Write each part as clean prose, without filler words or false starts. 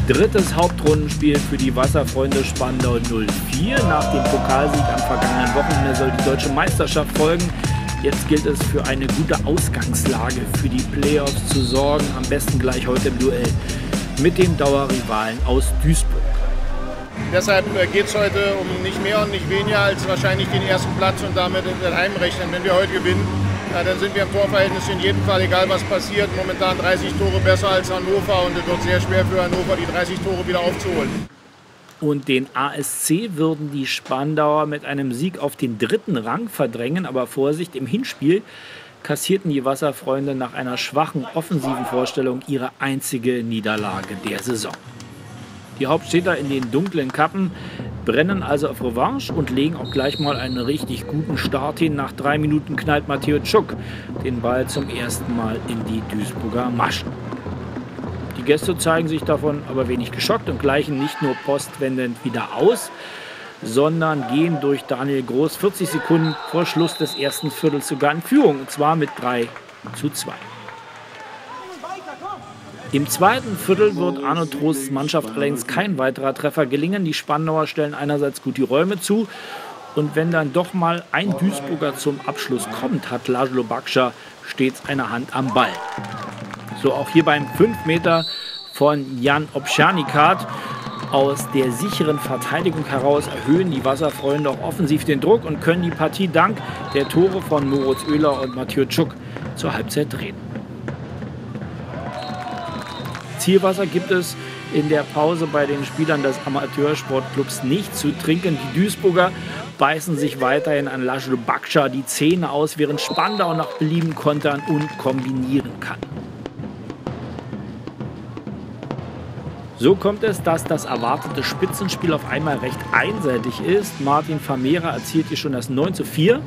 Drittes Hauptrundenspiel für die Wasserfreunde Spandau 04. Nach dem Pokalsieg am vergangenen Wochenende soll die deutsche Meisterschaft folgen. Jetzt gilt es, für eine gute Ausgangslage für die Playoffs zu sorgen. Am besten gleich heute im Duell mit dem Dauerrivalen aus Duisburg. Deshalb geht es heute um nicht mehr und nicht weniger als wahrscheinlich den ersten Platz und damit den Heimrechnen. Wenn wir heute gewinnen, dann sind wir im Torverhältnis in jedem Fall, egal was passiert, momentan 30 Tore besser als Hannover und es wird sehr schwer für Hannover, die 30 Tore wieder aufzuholen. Und den ASC würden die Spandauer mit einem Sieg auf den 3. Rang verdrängen. Aber Vorsicht, im Hinspiel kassierten die Wasserfreunde nach einer schwachen offensiven Vorstellung ihre einzige Niederlage der Saison. Die Hauptstädter in den dunklen Kappen brennen also auf Revanche und legen auch gleich mal einen richtig guten Start hin. Nach 3 Minuten knallt Matteo Tschuk den Ball zum ersten Mal in die Duisburger Maschen. Die Gäste zeigen sich davon aber wenig geschockt und gleichen nicht nur postwendend wieder aus, sondern gehen durch Daniel Groß 40 Sekunden vor Schluss des ersten Viertels sogar in Führung, und zwar mit 3:2. Im zweiten Viertel wird Arno Trosts Mannschaft allerdings kein weiterer Treffer gelingen. Die Spandauer stellen einerseits gut die Räume zu, und wenn dann doch mal ein Duisburger zum Abschluss kommt, hat Laszlo Bakscha stets eine Hand am Ball. So auch hier beim 5 Meter von Jan Obschanikat. Aus der sicheren Verteidigung heraus erhöhen die Wasserfreunde auch offensiv den Druck und können die Partie dank der Tore von Moritz Oehler und Matteo Tschuk zur Halbzeit drehen. Zielwasser gibt es in der Pause bei den Spielern des Amateursportclubs nicht zu trinken. Die Duisburger beißen sich weiterhin an Laszlo Bakscha die Zähne aus, während Spandau nach Belieben kontern und kombinieren kann. So kommt es, dass das erwartete Spitzenspiel auf einmal recht einseitig ist. Martin Vermeer erzielt hier schon das 9:4.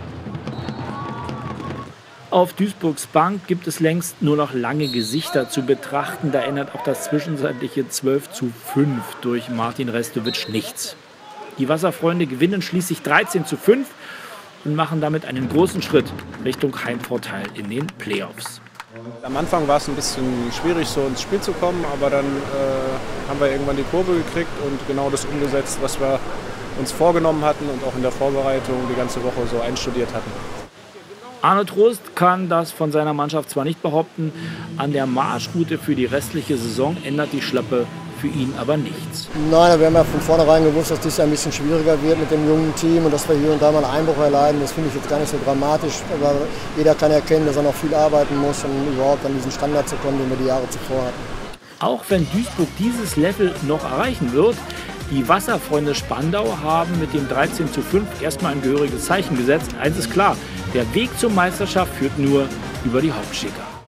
Auf Duisburgs Bank gibt es längst nur noch lange Gesichter zu betrachten. Da ändert auch das zwischenzeitliche 12:5 durch Martin Restovic nichts. Die Wasserfreunde gewinnen schließlich 13:5 und machen damit einen großen Schritt Richtung Heimvorteil in den Playoffs. Am Anfang war es ein bisschen schwierig, so ins Spiel zu kommen, aber dann haben wir irgendwann die Kurve gekriegt und genau das umgesetzt, was wir uns vorgenommen hatten und auch in der Vorbereitung die ganze Woche so einstudiert hatten. Arno Trost kann das von seiner Mannschaft zwar nicht behaupten, an der Marschroute für die restliche Saison ändert die Schlappe für ihn aber nichts. Nein, wir haben ja von vornherein gewusst, dass dies ein bisschen schwieriger wird mit dem jungen Team und dass wir hier und da mal einen Einbruch erleiden. Das finde ich jetzt gar nicht so dramatisch, aber jeder kann erkennen, dass er noch viel arbeiten muss, um überhaupt an diesen Standard zu kommen, den wir die Jahre zuvor hatten. Auch wenn Duisburg dieses Level noch erreichen wird, die Wasserfreunde Spandau haben mit dem 13:5 erstmal ein gehöriges Zeichen gesetzt. Eins ist klar, der Weg zur Meisterschaft führt nur über die Hauptstädter.